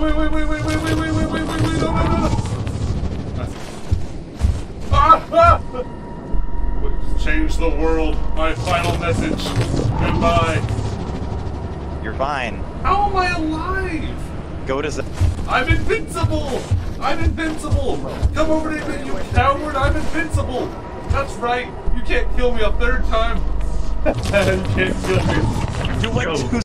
Change the world. My final message. Goodbye. You're fine. How am I alive? Go to I'm invincible! I'm invincible! Come over to me, you coward! I'm invincible! That's right. You can't kill me a third time. You can't kill me. You went too